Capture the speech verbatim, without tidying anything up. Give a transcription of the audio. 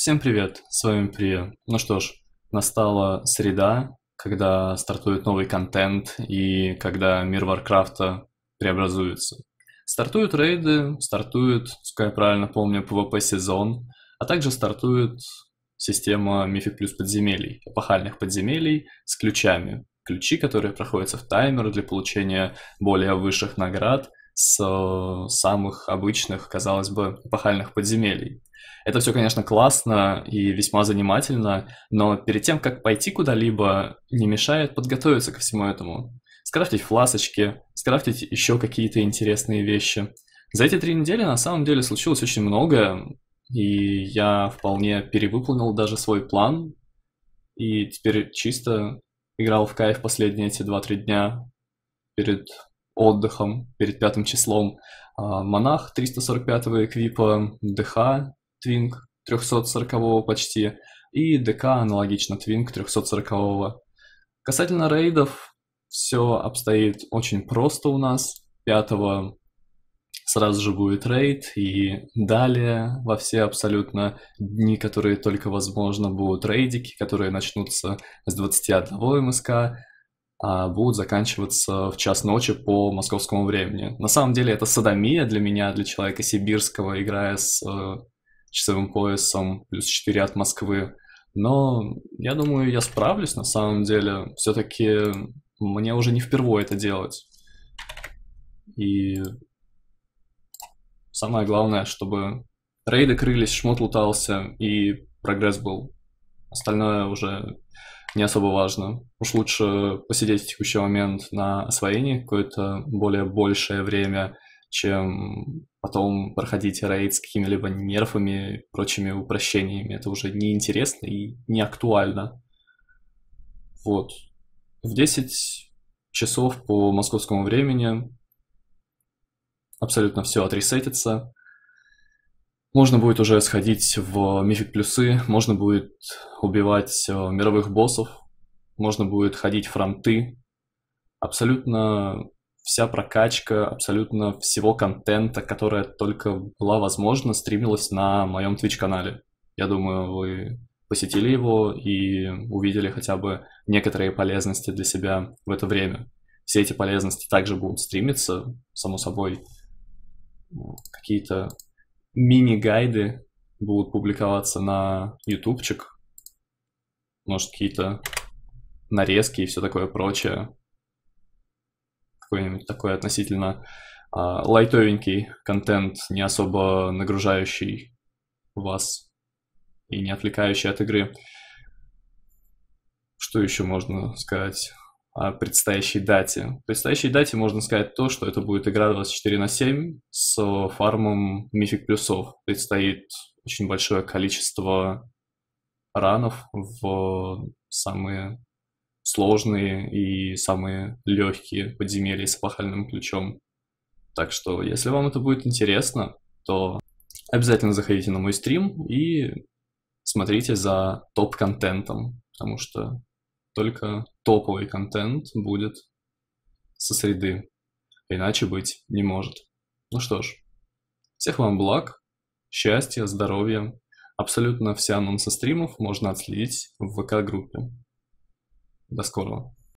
Всем привет, с вами Прия. Ну что ж, настала среда, когда стартует новый контент и когда мир Варкрафта преобразуется. Стартуют рейды, стартует, сколько я правильно помню, PvP сезон, а также стартует система Мифик Плюс подземелий, эпохальных подземелий с ключами. Ключи, которые проходятся в таймер для получения более высших наград с э, самых обычных, казалось бы, эпохальных подземелий. Это все, конечно, классно и весьма занимательно, но перед тем, как пойти куда-либо, не мешает подготовиться ко всему этому. Скрафтить фласочки, скрафтить еще какие-то интересные вещи. За эти три недели на самом деле случилось очень многое, и я вполне перевыполнил даже свой план, и теперь чисто играл в кайф последние эти два-три дня перед отдыхом, перед пятым числом. А, Монах триста сорок пятого эквипа, ДХ Твинг триста сорокового почти, и ДК аналогично Твинг триста сорокового. Касательно рейдов, все обстоит очень просто у нас. Пятого сразу же будет рейд, и далее во все абсолютно дни, которые только возможно, будут рейдики, которые начнутся с двадцати одного МСК, а будут заканчиваться в час ночи по московскому времени. На самом деле это садомия для меня, для человека сибирского, играя с э, часовым поясом плюс четыре от Москвы. Но я думаю, я справлюсь на самом деле. Все-таки мне уже не впервые это делать. И самое главное, чтобы рейды крылись, шмот лутался и прогресс был. Остальное уже не особо важно. Уж лучше посидеть в текущий момент на освоении какое-то более большее время, чем потом проходить рейд с какими-либо нерфами и прочими упрощениями. Это уже неинтересно и не актуально. Вот. В десять часов по московскому времени абсолютно все отресетится. Можно будет уже сходить в Мифик Плюсы, можно будет убивать мировых боссов, можно будет ходить фронты. Абсолютно вся прокачка, абсолютно всего контента, которая только была возможна, стримилась на моем Twitch-канале. Я думаю, вы посетили его и увидели хотя бы некоторые полезности для себя в это время. Все эти полезности также будут стримиться, само собой. Какие-то мини-гайды будут публиковаться на ютубчик. Может, какие-то нарезки и все такое прочее. Какой-нибудь такой относительно а, лайтовенький контент, не особо нагружающий вас и не отвлекающий от игры. Что еще можно сказать о предстоящей дате? В предстоящей дате можно сказать то, что это будет игра двадцать четыре на семь с фармом мифик плюсов. Предстоит очень большое количество ранов в самые сложные и самые легкие подземелья с эпохальным ключом. Так что, если вам это будет интересно, то обязательно заходите на мой стрим и смотрите за топ-контентом, потому что только топовый контент будет со среды, иначе быть не может. Ну что ж, всех вам благ, счастья, здоровья. Абсолютно все анонсы стримов можно отследить в ВК-группе. До скорого.